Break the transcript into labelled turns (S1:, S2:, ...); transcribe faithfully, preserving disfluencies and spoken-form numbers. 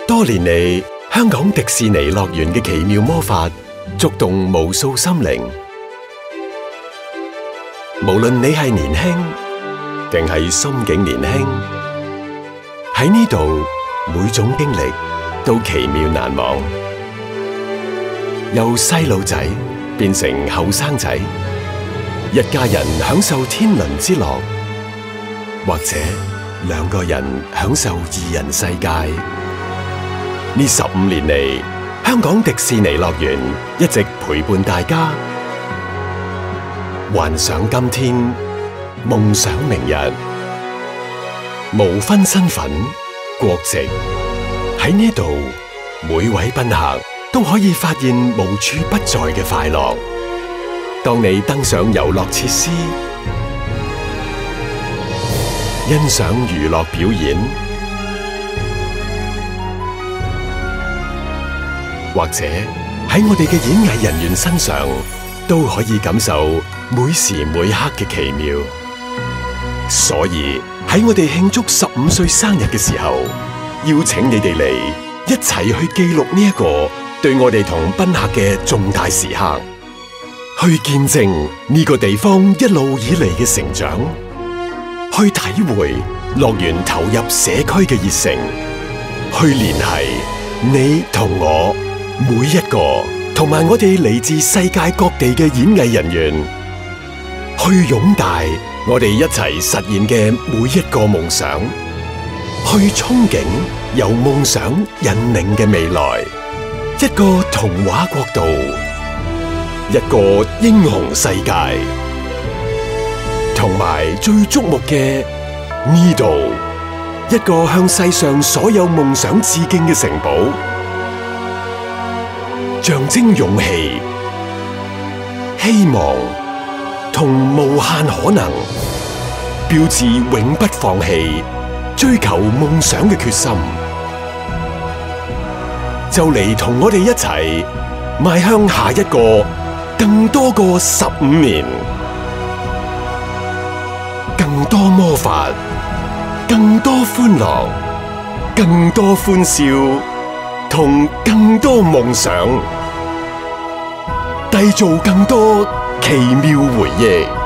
S1: 多年嚟，香港迪士尼樂園嘅奇妙魔法觸動無數心靈。無論你係年輕定係心境年輕，喺呢度每種經歷都奇妙難忘。由細路仔變成後生仔，一家人享受天倫之樂，或者兩個人享受二人世界。呢十五年嚟，香港迪士尼樂園一直陪伴大家，幻想今天，夢想明日，無分身份、國籍，喺呢度，每位賓客都可以發現無處不在嘅快樂。當你登上遊樂設施，欣賞娛樂表演，或者喺我哋嘅演藝人員身上，都可以感受每時每刻嘅奇妙。所以喺我哋慶祝十五歲生日嘅時候，邀請你哋嚟一齊去記錄呢一個對我哋同賓客嘅重大時刻，去見證呢個地方一路以嚟嘅成長，去體會樂園投入社區嘅熱誠，去聯繫你同我每一個，同埋我哋嚟自世界各地嘅演藝人員，去擁戴我哋一齊實現嘅每一個夢想，去憧憬由夢想引領嘅未來，一個童話國度，一個英雄世界，同埋最矚目嘅呢度，一個向世上所有夢想致敬嘅城堡，象徵勇氣、希望同無限可能，標誌永不放棄追求夢想嘅決心。就嚟同我哋一齊邁向下一個更多個十五年，更多魔法，更多歡樂，更多歡笑，同更多夢想，締造更多奇妙回憶。